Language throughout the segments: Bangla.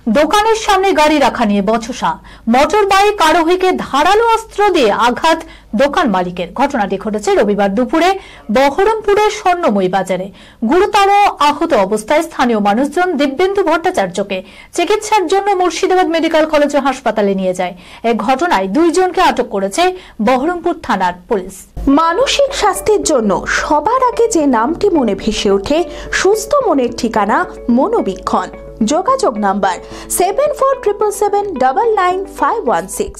দোকানের সামনে গাড়ি রাখা নিয়ে বচসা। মোটর বাইক আরোহীকে ধারালো অস্ত্র দিয়ে আঘাত দোকান মালিকের। ঘটনাটি ঘটেছে রবিবার দুপুরে বহরমপুরের স্বর্ণময়ী বাজারে। গুরুতর আহত অবস্থায় স্থানীয় মানুষজন দিব্যেন্দু ভট্টাচার্যকে চিকিৎসার জন্য মুর্শিদাবাদ মেডিকেল কলেজ ও হাসপাতালে নিয়ে যায়। এই ঘটনায় দুইজনকে আটক করেছে বহরমপুর থানার পুলিশ। মানসিক স্বাস্থ্যের জন্য সবার আগে যে নামটি মনে ভেসে ওঠে, সুস্থ মনের ঠিকানা মনোবীক্ষণ। যোগাযোগ নাম্বার 7477799516।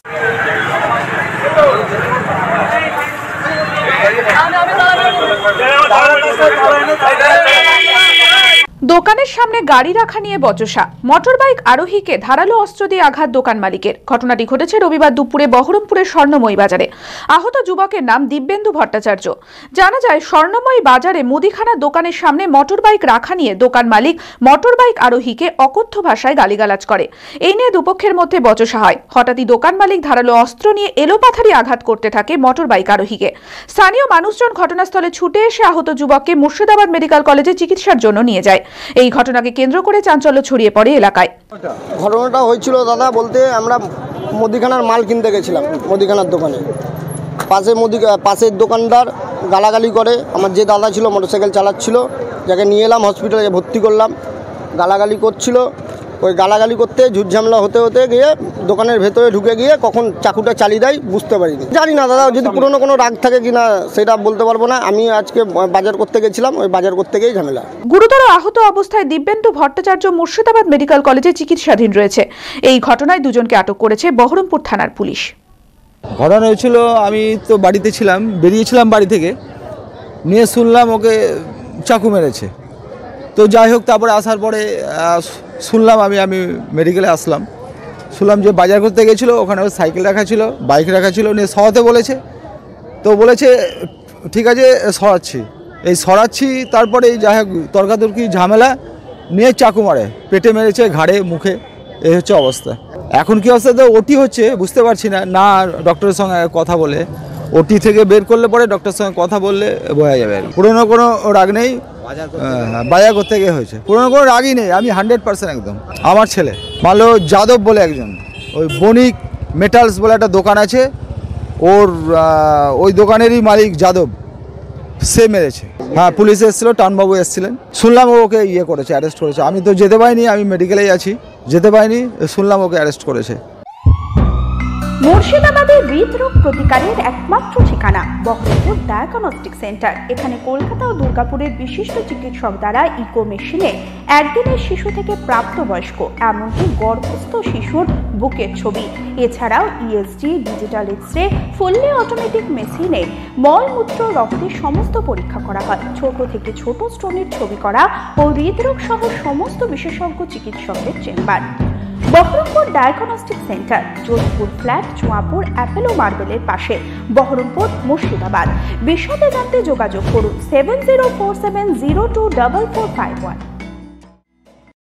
দোকানের সামনে গাড়ি রাখা নিয়ে বচসা। মোটর বাইক আরোহীকে ধারালো অস্ত্র দিয়ে আঘাত দোকান মালিকের। ঘটনাটি ঘটেছে রবিবার দুপুরে বহরমপুরের স্বর্ণময়ী বাজারে। আহত যুবকের নাম দিব্যেন্দু ভট্টাচার্য। জানা যায়, স্বর্ণময়ী বাজারে মুদিখানা দোকানের সামনে মোটর বাইক রাখা নিয়ে দোকান মালিক মোটর বাইক আরোহীকে অকথ্য ভাষায় গালিগালাজ করে। এই নিয়ে দুপক্ষের মধ্যে বচসা হয়। হঠাৎই দোকান মালিক ধারালো অস্ত্র নিয়ে এলোপাথারি আঘাত করতে থাকে মোটর বাইক আরোহীকে। স্থানীয় মানুষজন ঘটনাস্থলে ছুটে এসে আহত যুবককে মুর্শিদাবাদ মেডিকেল কলেজে চিকিৎসার জন্য নিয়ে যায়। এই ঘটনাকে কেন্দ্র করে চাঞ্চল্য ছড়িয়ে পড়ে এলাকায়। ঘটনাটা হয়েছিল দাদা বলতে, আমরা মুদিখানার মাল কিনতে গেছিলাম মুদিখানার দোকানে। পাশের দোকানদার গালাগালি করে। আমার যে দাদা ছিল মোটরসাইকেল চালাচ্ছিল, যাকে নিয়ে এলাম হসপিটালে ভর্তি করলাম, গালাগালি করছিল। ওই গালাগালি করতে ঝুটঝামলা হতে হতে গিয়ে দোকানের ভেতরে ঢুকে গিয়ে কখন চাকুটা চালিয়ে দেয় বুঝতে পারিনি। জানি না দাদা, যদি পুরনো কোনো রাগ থাকে কিনা সেটা বলতে পারবো না। আমি আজকে বাজার করতে গেছিলাম, ওই বাজার করতে গিয়েই ঝামেলা। গুরুতর আহত অবস্থায় দিব্যেন্দু ভট্টাচার্য মুর্শিদাবাদ মেডিকেল কলেজে চিকিৎসাধীন রয়েছে। এই ঘটনায় দুজনকে আটক করেছে বহরমপুর থানার পুলিশ। ঘটনা হয়েছিল, আমি তো বাড়িতে ছিলাম, বেরিয়েছিলাম বাড়ি থেকে, নিয়ে শুনলাম ওকে চাকু মেরেছে। তো যাই হোক, তারপরে আসার পরে শুনলাম, আমি মেডিকেলে আসলাম, শুনলাম যে বাজার করতে গেছিলো, ওখানে সাইকেল রাখা ছিল, বাইক রাখা ছিল, নিয়ে সরাতে বলেছে। তো বলেছে ঠিক আছে সরাচ্ছি। তারপরে যাই হোক তর্কাতর্কি ঝামেলা নিয়ে চাকু মারে, পেটে মেরেছে, ঘাড়ে, মুখে। এই হচ্ছে অবস্থা। এখন কি অবস্থা, তো ওটি হচ্ছে, বুঝতে পারছি না ডক্টরের সঙ্গে কথা বলে, ওটি থেকে বের করলে পরে ডক্টরের সঙ্গে কথা বললে বোঝা যাবে। পুরোনো কোনো রাগ নেই, বাজার করতে গিয়ে হয়েছে। পুরোনো কোনো রাগই নেই। আমি 100% একদম। আমার ছেলে মালো যাদব বলে একজন, ওই বণিক মেটালস বলে একটা দোকান আছে, ওই দোকানেরই মালিক যাদব, সে মেরেছে। হ্যাঁ, পুলিশ এসেছিলো, টাউনবাবু এসেছিলেন। শুনলাম ওকে করেছে, অ্যারেস্ট করেছে। আমি তো যেতে পারিনি, আমি মেডিকেলেই আছি, যেতে পারিনি। শুনলাম ওকে অ্যারেস্ট করেছে। মুর্শিদাবাদের হৃদরোগ প্রতিকারের একমাত্র ঠিকানা বহরমপুর ডায়াগনস্টিক সেন্টার। এখানে কলকাতা ও দুর্গাপুরের বিশিষ্ট চিকিৎসক দ্বারা ইকো মেশিনে একদিনের শিশু থেকে প্রাপ্তবয়স্ক, এমনকি গর্ভস্থ শিশুর বুকের ছবি, এছাড়াও ECG, digital x-ray, fully automatic মেশিনে মলমূত্র, রক্তের সমস্ত পরীক্ষা করা হয়। ছোট থেকে ছোট স্টোনের ছবি করা ও হৃদরোগ সহ সমস্ত বিশেষজ্ঞ চিকিৎসকদের chamber. Baharampur diagnostic centre, Jodhpur flat, Chuapur Apollo মার্বেলের পাশে, বহরমপুর, মুর্শিদাবাদ। বিশদে জানতে যোগাযোগ করুন 7047024451।